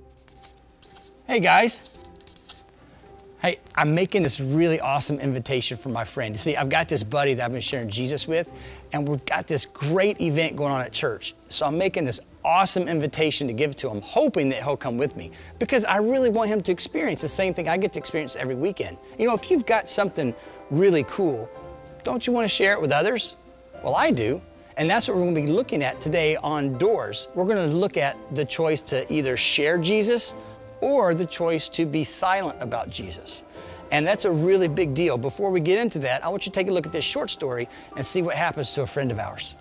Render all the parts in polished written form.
Hey guys. Hey, I'm making this really awesome invitation for my friend. You see, I've got this buddy that I've been sharing Jesus with, and we've got this great event going on at church. So I'm making this awesome invitation to give to him, hoping that he'll come with me, because I really want him to experience the same thing I get to experience every weekend. You know, if you've got something really cool, don't you want to share it with others? Well, I do. And that's what we're going to be looking at today on Doors. We're going to look at the choice to either share Jesus or the choice to be silent about Jesus. And that's a really big deal. Before we get into that, I want you to take a look at this short story and see what happens to a friend of ours.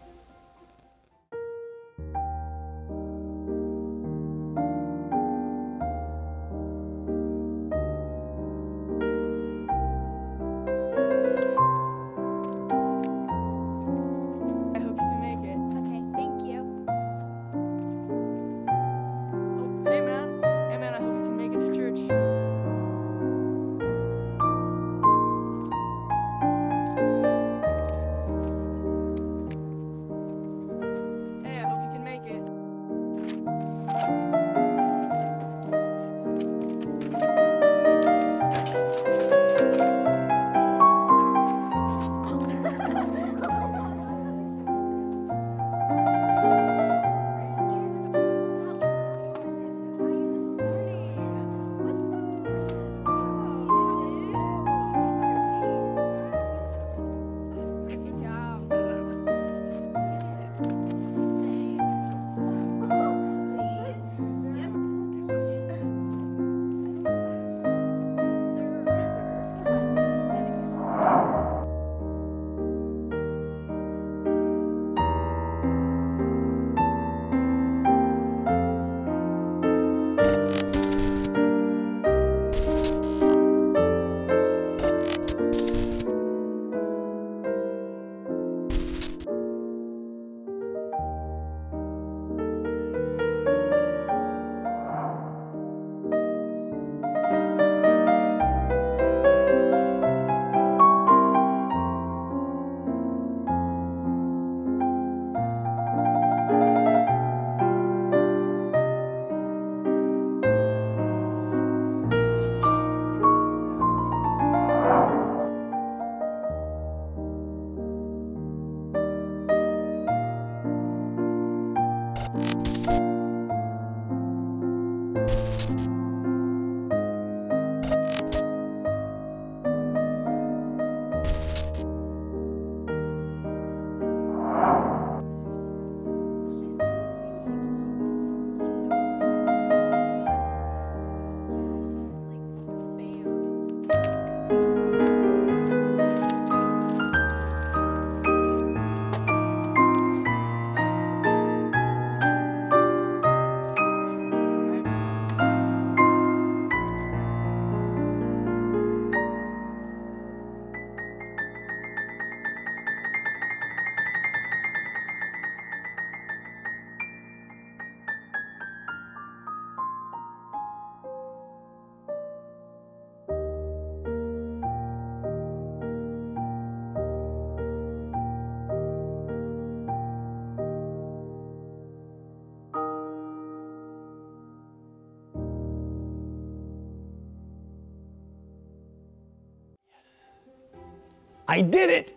I did it!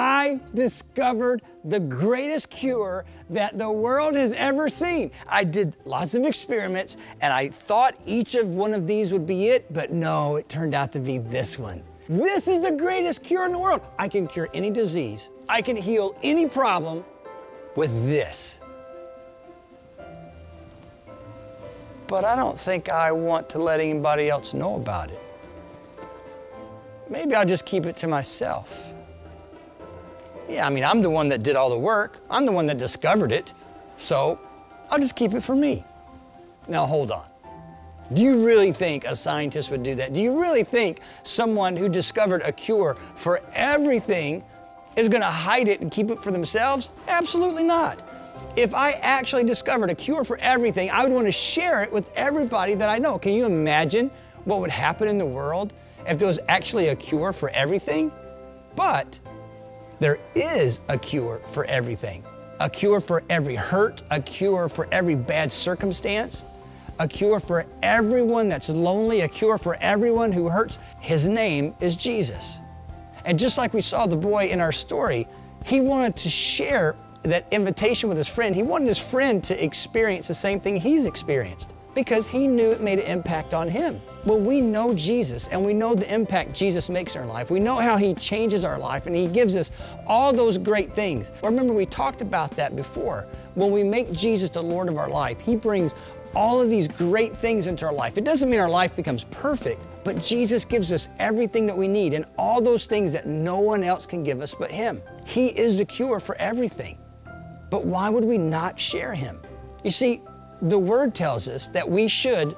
I discovered the greatest cure that the world has ever seen. I did lots of experiments and I thought each of one of these would be it, but no, it turned out to be this one. This is the greatest cure in the world. I can cure any disease. I can heal any problem with this. But I don't think I want to let anybody else know about it. Maybe I'll just keep it to myself. Yeah, I mean, I'm the one that did all the work. I'm the one that discovered it. So I'll just keep it for me. Now, hold on. Do you really think a scientist would do that? Do you really think someone who discovered a cure for everything is going to hide it and keep it for themselves? Absolutely not. If I actually discovered a cure for everything, I would want to share it with everybody that I know. Can you imagine what would happen in the world if there was actually a cure for everything? But there is a cure for everything. A cure for every hurt, a cure for every bad circumstance, a cure for everyone that's lonely, a cure for everyone who hurts. His name is Jesus. And just like we saw the boy in our story, he wanted to share that invitation with his friend. He wanted his friend to experience the same thing he's experienced because he knew it made an impact on him. Well, we know Jesus and we know the impact Jesus makes in our life. We know how he changes our life and he gives us all those great things. Remember, we talked about that before. When we make Jesus the Lord of our life, he brings all of these great things into our life. It doesn't mean our life becomes perfect, but Jesus gives us everything that we need and all those things that no one else can give us but him. He is the cure for everything. But why would we not share him? You see, the word tells us that we should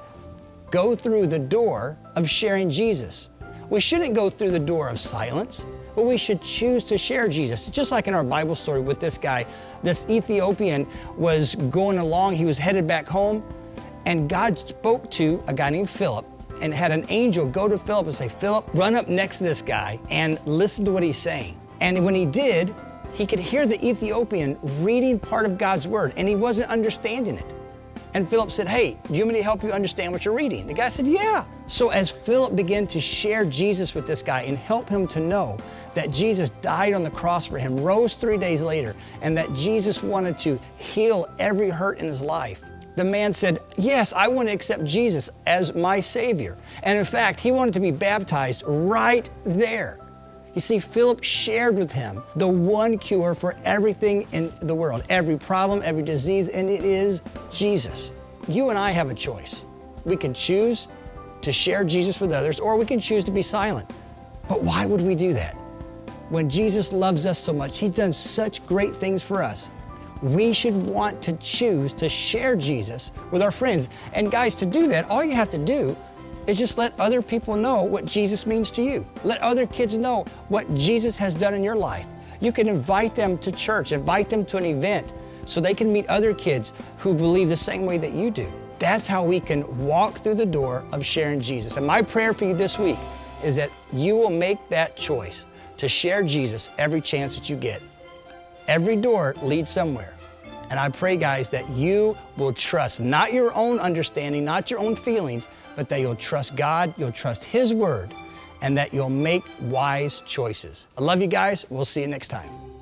go through the door of sharing Jesus. We shouldn't go through the door of silence, but we should choose to share Jesus. Just like in our Bible story with this guy, this Ethiopian was going along, he was headed back home, and God spoke to a guy named Philip and had an angel go to Philip and say, Philip, run up next to this guy and listen to what he's saying. And when he did, he could hear the Ethiopian reading part of God's word, and he wasn't understanding it. And Philip said, hey, do you want me to help you understand what you're reading? The guy said, yeah. So as Philip began to share Jesus with this guy and help him to know that Jesus died on the cross for him, rose 3 days later, and that Jesus wanted to heal every hurt in his life, the man said, yes, I want to accept Jesus as my Savior. And in fact, he wanted to be baptized right there. You see, Philip shared with him the one cure for everything in the world, every problem, every disease, and it is Jesus. You and I have a choice. We can choose to share Jesus with others, or we can choose to be silent. But why would we do that? When Jesus loves us so much, he's done such great things for us. We should want to choose to share Jesus with our friends. And guys, to do that, all you have to do is just let other people know what Jesus means to you. Let other kids know what Jesus has done in your life. You can invite them to church, invite them to an event so they can meet other kids who believe the same way that you do. That's how we can walk through the door of sharing Jesus. And my prayer for you this week is that you will make that choice to share Jesus every chance that you get. Every door leads somewhere. And I pray, guys, that you will trust not your own understanding, not your own feelings, but that you'll trust God, you'll trust his word, and that you'll make wise choices. I love you guys. We'll see you next time.